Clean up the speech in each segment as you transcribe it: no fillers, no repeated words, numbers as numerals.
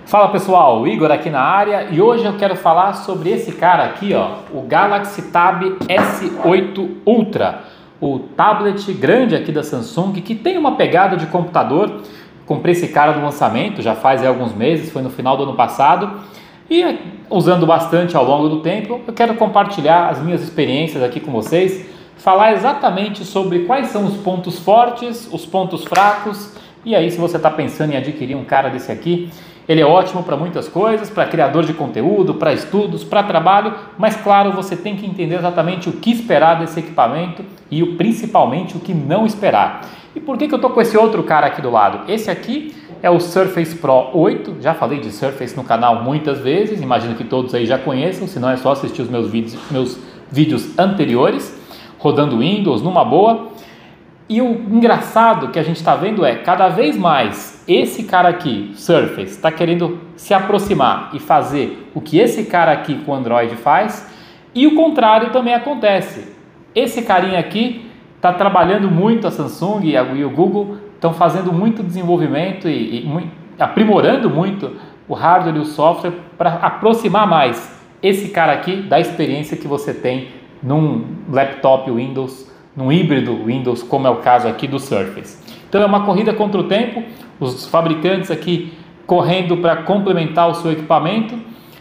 Fala pessoal, Igor aqui na área e hoje eu quero falar sobre esse cara aqui, ó, o Galaxy Tab S8 Ultra, o tablet grande aqui da Samsung que tem uma pegada de computador. Comprei esse cara no lançamento, já faz alguns meses, foi no final do ano passado e usando bastante ao longo do tempo. Eu quero compartilhar as minhas experiências aqui com vocês, falar exatamente sobre quais são os pontos fortes, os pontos fracos. E aí, se você está pensando em adquirir um cara desse aqui, ele é ótimo para muitas coisas, para criador de conteúdo, para estudos, para trabalho, mas claro, você tem que entender exatamente o que esperar desse equipamento e principalmente o que não esperar. E por que eu estou com esse outro cara aqui do lado? Esse aqui é o Surface Pro 8, já falei de Surface no canal muitas vezes, imagino que todos aí já conheçam, senão é só assistir os meus vídeos anteriores, rodando Windows numa boa. E o engraçado que a gente está vendo é, cada vez mais, esse cara aqui, Surface, está querendo se aproximar e fazer o que esse cara aqui com Android faz, e o contrário também acontece. Esse carinha aqui está trabalhando muito, a Samsung e o Google estão fazendo muito desenvolvimento e aprimorando muito o hardware e o software para aproximar mais esse cara aqui da experiência que você tem num laptop Windows, num híbrido Windows, como é o caso aqui do Surface. Então é uma corrida contra o tempo, os fabricantes aqui correndo para complementar o seu equipamento,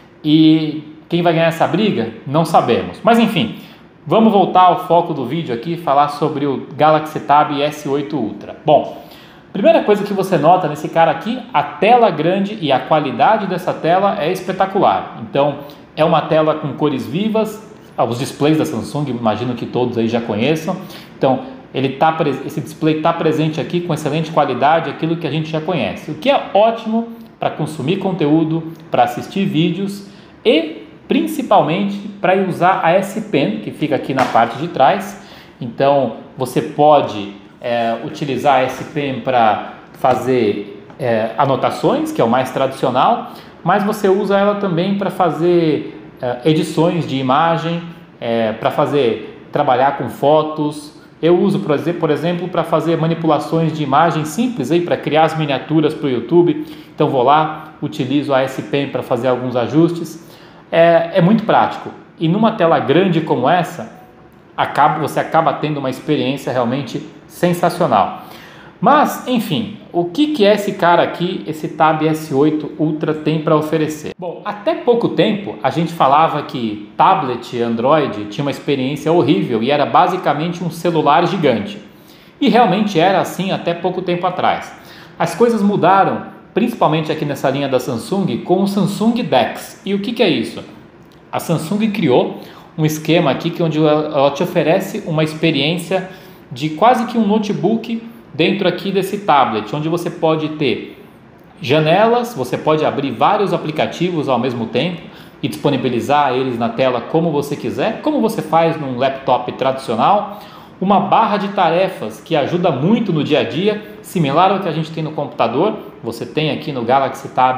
e quem vai ganhar essa briga? Não sabemos. Mas enfim, vamos voltar ao foco do vídeo aqui e falar sobre o Galaxy Tab S8 Ultra. Bom, primeira coisa que você nota nesse cara aqui, a tela grande e a qualidade dessa tela é espetacular. Então é uma tela com cores vivas. Os displays da Samsung, imagino que todos aí já conheçam. Então, esse display está presente aqui com excelente qualidade, aquilo que a gente já conhece. O que é ótimo para consumir conteúdo, para assistir vídeos e principalmente para usar a S Pen, que fica aqui na parte de trás. Então, você pode utilizar a S Pen para fazer anotações, que é o mais tradicional, mas você usa ela também para fazer edições de imagem, para trabalhar com fotos. Eu uso, por exemplo, para fazer manipulações de imagem simples, para criar as miniaturas para o YouTube. Então vou lá, utilizo a S Pen para fazer alguns ajustes. É muito prático. E numa tela grande como essa, você acaba tendo uma experiência realmente sensacional. Mas, enfim, o que esse cara aqui, esse Tab S8 Ultra tem para oferecer? Bom, até pouco tempo a gente falava que tablet Android tinha uma experiência horrível e era basicamente um celular gigante. E realmente era assim até pouco tempo atrás. As coisas mudaram, principalmente aqui nessa linha da Samsung, com o Samsung DeX. E o que é isso? A Samsung criou um esquema aqui onde ela te oferece uma experiência de quase que um notebook dentro aqui desse tablet, onde você pode ter janelas, você pode abrir vários aplicativos ao mesmo tempo e disponibilizar eles na tela como você quiser, como você faz num laptop tradicional. Uma barra de tarefas que ajuda muito no dia a dia, similar ao que a gente tem no computador, você tem aqui no Galaxy Tab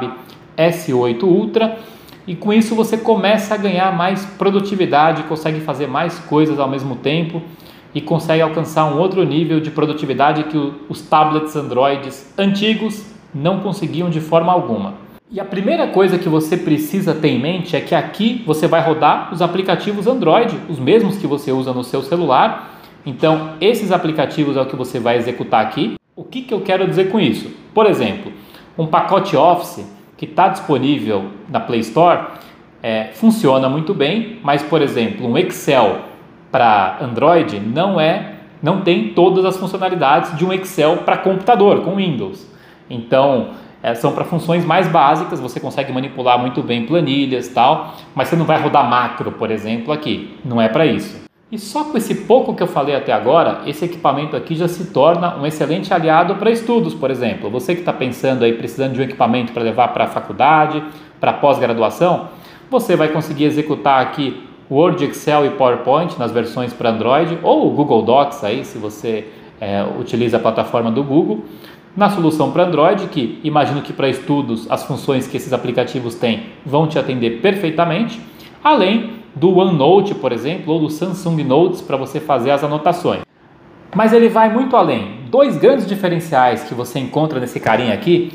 S8 Ultra, e com isso você começa a ganhar mais produtividade, consegue fazer mais coisas ao mesmo tempo e consegue alcançar um outro nível de produtividade que os tablets Androids antigos não conseguiam de forma alguma. E a primeira coisa que você precisa ter em mente é que aqui você vai rodar os aplicativos Android, os mesmos que você usa no seu celular. Então, esses aplicativos é o que você vai executar aqui. O que eu quero dizer com isso? Por exemplo, um pacote Office que está disponível na Play Store funciona muito bem, mas, por exemplo, um Excel para Android não tem todas as funcionalidades de um Excel para computador, com Windows. Então, são para funções mais básicas, você consegue manipular muito bem planilhas e tal, mas você não vai rodar macro, por exemplo, aqui. Não é para isso. E só com esse pouco que eu falei até agora, esse equipamento aqui já se torna um excelente aliado para estudos, por exemplo. Você que está pensando aí, precisando de um equipamento para levar para a faculdade, para pós-graduação, você vai conseguir executar aqui Word, Excel e PowerPoint nas versões para Android, ou o Google Docs aí, se você utiliza a plataforma do Google, na solução para Android, que imagino que para estudos as funções que esses aplicativos têm vão te atender perfeitamente, além do OneNote, por exemplo, ou do Samsung Notes para você fazer as anotações. Mas ele vai muito além. Dois grandes diferenciais que você encontra nesse carinha aqui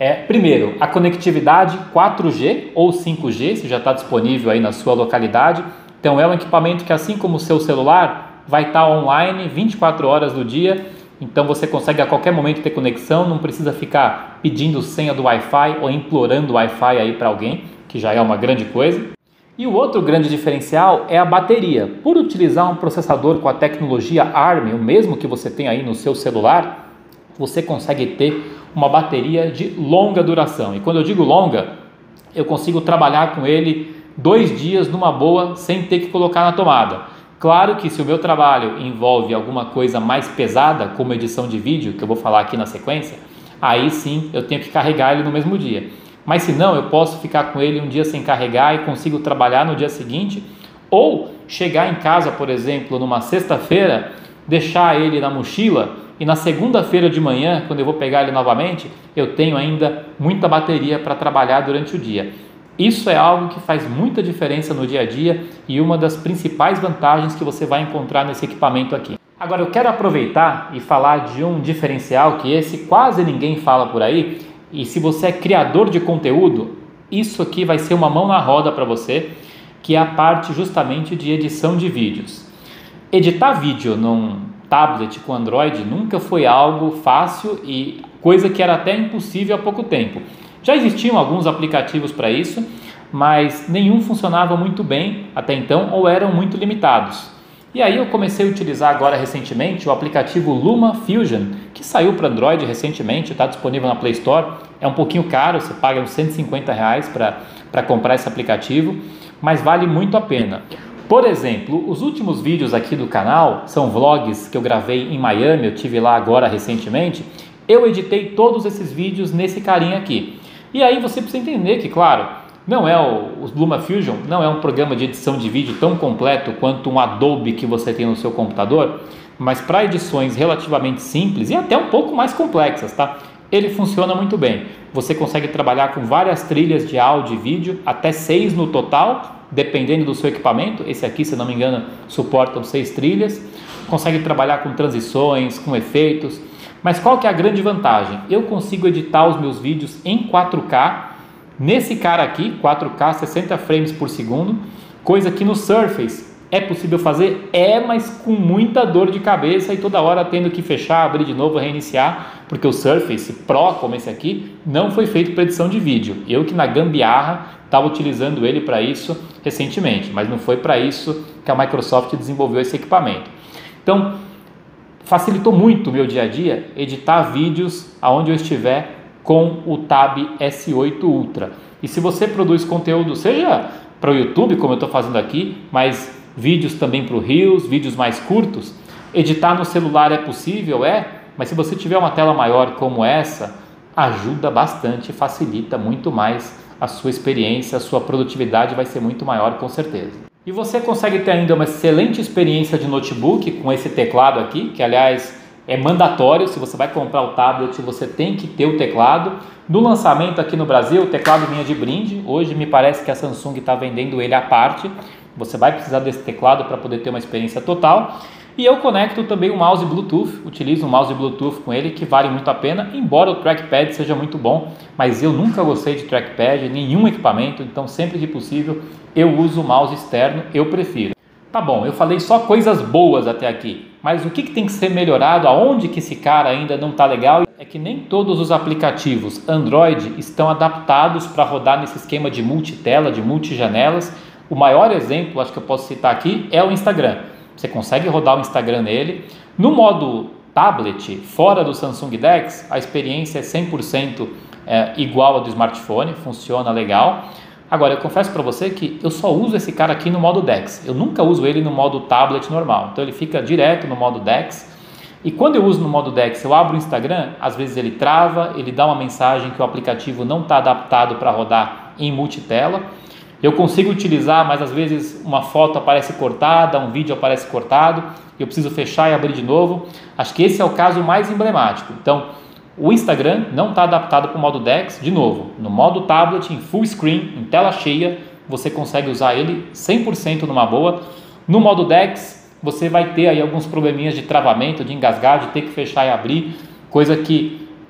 Primeiro, a conectividade 4G ou 5G, se já está disponível aí na sua localidade. Então é um equipamento que, assim como o seu celular, vai estar online 24 horas do dia. Então você consegue a qualquer momento ter conexão, não precisa ficar pedindo senha do Wi-Fi ou implorando o Wi-Fi aí para alguém, que já é uma grande coisa. E o outro grande diferencial é a bateria. Por utilizar um processador com a tecnologia ARM, o mesmo que você tem aí no seu celular, você consegue ter uma bateria de longa duração. E quando eu digo longa, eu consigo trabalhar com ele 2 dias numa boa, sem ter que colocar na tomada. Claro que se o meu trabalho envolve alguma coisa mais pesada, como edição de vídeo, que eu vou falar aqui na sequência, aí sim eu tenho que carregar ele no mesmo dia. Mas se não, eu posso ficar com ele um dia sem carregar e consigo trabalhar no dia seguinte, ou chegar em casa, por exemplo, numa sexta-feira, deixar ele na mochila e na segunda-feira de manhã, quando eu vou pegar ele novamente, eu tenho ainda muita bateria para trabalhar durante o dia. Isso é algo que faz muita diferença no dia a dia e uma das principais vantagens que você vai encontrar nesse equipamento aqui. Agora eu quero aproveitar e falar de um diferencial que esse quase ninguém fala por aí, e se você é criador de conteúdo, isso aqui vai ser uma mão na roda para você, que é a parte justamente de edição de vídeos. Editar vídeo num tablet com Android nunca foi algo fácil e coisa que era até impossível há pouco tempo. Já existiam alguns aplicativos para isso, mas nenhum funcionava muito bem até então ou eram muito limitados. E aí eu comecei a utilizar agora recentemente o aplicativo LumaFusion, que saiu para Android recentemente, está disponível na Play Store. É um pouquinho caro, você paga uns R$150 para comprar esse aplicativo, mas vale muito a pena. Por exemplo, os últimos vídeos aqui do canal são vlogs que eu gravei em Miami, eu tive lá agora recentemente. Eu editei todos esses vídeos nesse carinha aqui. E aí você precisa entender que, claro, não é o LumaFusion não é um programa de edição de vídeo tão completo quanto um Adobe que você tem no seu computador, mas para edições relativamente simples e até um pouco mais complexas, tá? Ele funciona muito bem. Você consegue trabalhar com várias trilhas de áudio e vídeo, até 6 no total, dependendo do seu equipamento. Esse aqui, se não me engano, suportam 6 trilhas. Consegue trabalhar com transições, com efeitos. Mas qual que é a grande vantagem? Eu consigo editar os meus vídeos em 4K, nesse cara aqui, 4K 60 frames por segundo, coisa que no Surface é possível fazer, mas com muita dor de cabeça e toda hora tendo que fechar, abrir de novo, reiniciar, porque o Surface Pro, como esse aqui, não foi feito para edição de vídeo. Eu que na gambiarra estava utilizando ele para isso recentemente, mas não foi para isso que a Microsoft desenvolveu esse equipamento. Então, facilitou muito o meu dia a dia editar vídeos aonde eu estiver com o Tab S8 Ultra. E se você produz conteúdo, seja para o YouTube, como eu estou fazendo aqui, mas vídeos também para o Reels, vídeos mais curtos, editar no celular é possível, mas se você tiver uma tela maior como essa, ajuda bastante, facilita muito mais a sua experiência, a sua produtividade vai ser muito maior com certeza. E você consegue ter ainda uma excelente experiência de notebook com esse teclado aqui, que aliás é mandatório, se você vai comprar o tablet você tem que ter o teclado. No lançamento aqui no Brasil o teclado vinha de brinde, hoje me parece que a Samsung está vendendo ele à parte, você vai precisar desse teclado para poder ter uma experiência total. E eu conecto também o mouse Bluetooth, utilizo um mouse Bluetooth com ele que vale muito a pena, embora o trackpad seja muito bom, mas eu nunca gostei de trackpad em nenhum equipamento, então sempre que possível eu uso o mouse externo, eu prefiro. Tá bom, eu falei só coisas boas até aqui, mas o que tem que ser melhorado, aonde que esse cara ainda não está legal, é que nem todos os aplicativos Android estão adaptados para rodar nesse esquema de multitela, de multijanelas. O maior exemplo, acho que eu posso citar aqui, é o Instagram. Você consegue rodar o Instagram nele. No modo tablet, fora do Samsung DeX, a experiência é 100% igual ao do smartphone, funciona legal. Agora, eu confesso para você que eu só uso esse cara aqui no modo DeX. Eu nunca uso ele no modo tablet normal. Então ele fica direto no modo DeX. E quando eu uso no modo DeX, eu abro o Instagram, às vezes ele trava, ele dá uma mensagem que o aplicativo não está adaptado para rodar em multitela. Eu consigo utilizar, mas às vezes uma foto aparece cortada, um vídeo aparece cortado, eu preciso fechar e abrir de novo. Acho que esse é o caso mais emblemático. Então, o Instagram não está adaptado para o modo DeX. De novo, no modo tablet, em full screen, em tela cheia, você consegue usar ele 100% numa boa. No modo DeX, você vai ter aí alguns probleminhas de travamento, de engasgar, de ter que fechar e abrir, coisa que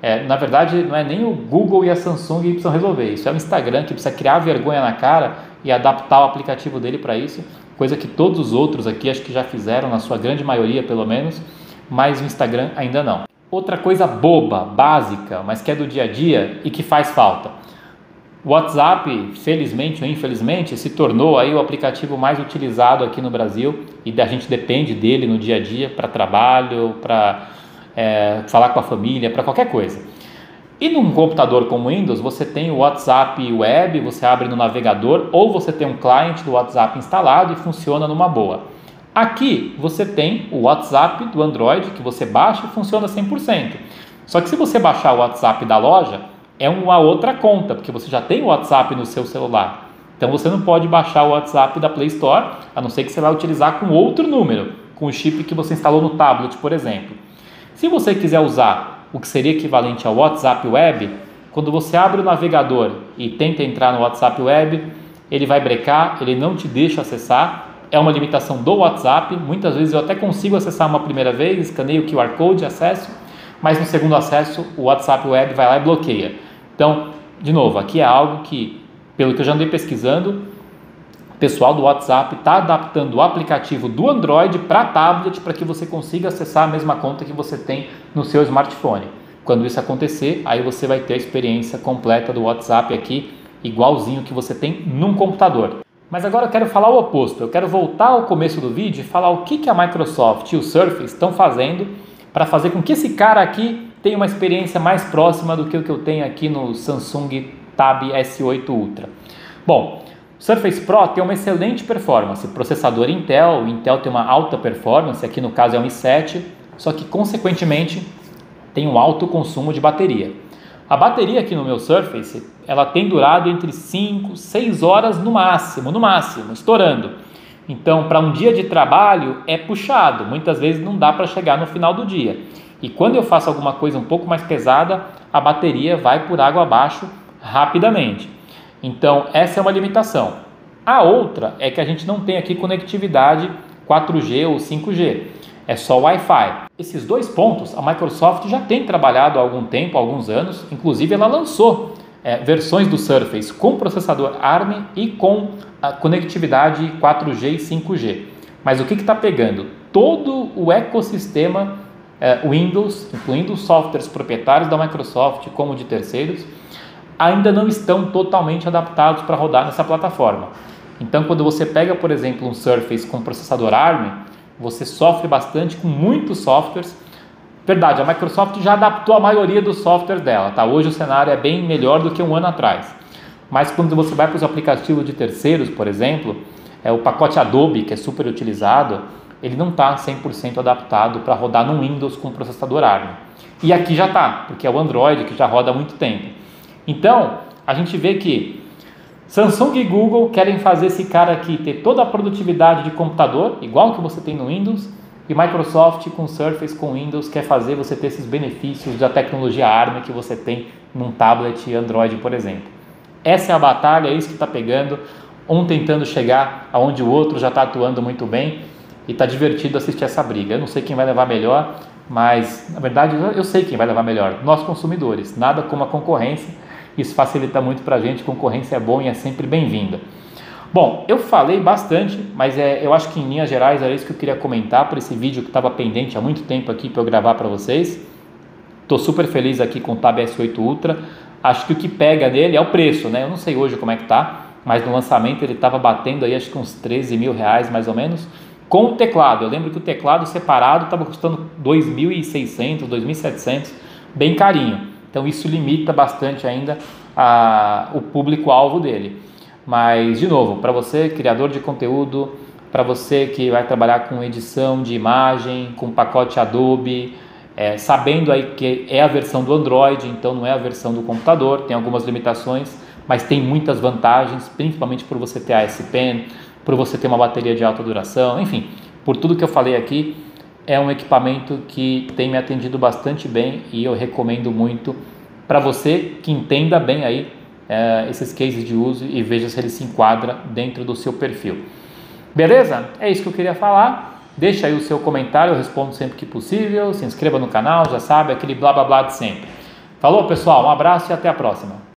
Na verdade, não é nem o Google e a Samsung que precisam resolver, isso é o Instagram que precisa criar vergonha na cara e adaptar o aplicativo dele para isso, coisa que todos os outros aqui acho que já fizeram, na sua grande maioria pelo menos, mas o Instagram ainda não. Outra coisa boba, básica, mas que é do dia a dia e que faz falta. O WhatsApp, felizmente ou infelizmente, se tornou aí o aplicativo mais utilizado aqui no Brasil e a gente depende dele no dia a dia para trabalho, para falar com a família, para qualquer coisa. E num computador como o Windows, você tem o WhatsApp Web, você abre no navegador ou você tem um cliente do WhatsApp instalado e funciona numa boa. Aqui você tem o WhatsApp do Android que você baixa e funciona 100%. Só que se você baixar o WhatsApp da loja, é uma outra conta, porque você já tem o WhatsApp no seu celular. Então você não pode baixar o WhatsApp da Play Store, a não ser que você vai utilizar com outro número, com o chip que você instalou no tablet, por exemplo. Se você quiser usar o que seria equivalente ao WhatsApp Web, quando você abre o navegador e tenta entrar no WhatsApp Web, ele vai brecar, ele não te deixa acessar, é uma limitação do WhatsApp. Muitas vezes eu até consigo acessar uma primeira vez, escaneio o QR Code, acesso, mas no segundo acesso o WhatsApp Web vai lá e bloqueia. Então, de novo, aqui é algo que, pelo que eu já andei pesquisando, o pessoal do WhatsApp está adaptando o aplicativo do Android para tablet para que você consiga acessar a mesma conta que você tem no seu smartphone. Quando isso acontecer, aí você vai ter a experiência completa do WhatsApp aqui, igualzinho que você tem num computador. Mas agora eu quero falar o oposto, eu quero voltar ao começo do vídeo e falar o que a Microsoft e o Surface estão fazendo para fazer com que esse cara aqui tenha uma experiência mais próxima do que o que eu tenho aqui no Samsung Tab S8 Ultra. Bom, o Surface Pro tem uma excelente performance, processador Intel, o Intel tem uma alta performance, aqui no caso é um i7, só que consequentemente tem um alto consumo de bateria. A bateria aqui no meu Surface, ela tem durado entre 5, 6 horas no máximo, estourando. Então, para um dia de trabalho é puxado, muitas vezes não dá para chegar no final do dia. E quando eu faço alguma coisa um pouco mais pesada, a bateria vai por água abaixo rapidamente. Então, essa é uma limitação. A outra é que a gente não tem aqui conectividade 4G ou 5G, é só Wi-Fi. Esses dois pontos a Microsoft já tem trabalhado há algum tempo, há alguns anos, inclusive ela lançou versões do Surface com processador ARM e com a conectividade 4G e 5G. Mas o que está pegando? Todo o ecossistema Windows, incluindo os softwares proprietários da Microsoft como de terceiros, ainda não estão totalmente adaptados para rodar nessa plataforma. Então, quando você pega, por exemplo, um Surface com processador ARM, você sofre bastante com muitos softwares. Verdade, a Microsoft já adaptou a maioria dos softwares dela, tá? Hoje o cenário é bem melhor do que um ano atrás. Mas quando você vai para os aplicativos de terceiros, por exemplo, o pacote Adobe, que é super utilizado, ele não está 100% adaptado para rodar no Windows com processador ARM. E aqui já está, porque é o Android que já roda há muito tempo. Então, a gente vê que Samsung e Google querem fazer esse cara aqui ter toda a produtividade de computador, igual que você tem no Windows, e Microsoft com Surface, com Windows, quer fazer você ter esses benefícios da tecnologia ARM que você tem num tablet Android, por exemplo. Essa é a batalha, é isso que está pegando, um tentando chegar aonde o outro já está atuando muito bem, e está divertido assistir essa briga. Eu não sei quem vai levar melhor, mas na verdade eu sei quem vai levar melhor, nós consumidores, nada como a concorrência. Isso facilita muito para a gente, concorrência é bom e é sempre bem-vinda. Bom, eu falei bastante, mas eu acho que em linhas gerais era isso que eu queria comentar por esse vídeo que estava pendente há muito tempo aqui para eu gravar para vocês. Estou super feliz aqui com o Tab S8 Ultra, acho que o que pega nele é o preço, né? Eu não sei hoje como é que tá, mas no lançamento ele estava batendo aí acho que uns 13 mil reais mais ou menos, com o teclado. Eu lembro que o teclado separado estava custando 2.600, 2.700, bem carinho. Então isso limita bastante ainda o público-alvo dele. Mas, de novo, para você, criador de conteúdo, para você que vai trabalhar com edição de imagem, com pacote Adobe, sabendo aí que é a versão do Android, então não é a versão do computador, tem algumas limitações, mas tem muitas vantagens, principalmente por você ter a S Pen, por você ter uma bateria de alta duração, enfim, por tudo que eu falei aqui, é um equipamento que tem me atendido bastante bem e eu recomendo muito para você que entenda bem aí esses cases de uso e veja se ele se enquadra dentro do seu perfil. Beleza? É isso que eu queria falar. Deixa aí o seu comentário, eu respondo sempre que possível. Se inscreva no canal, já sabe, aquele blá blá blá de sempre. Falou, pessoal, um abraço e até a próxima.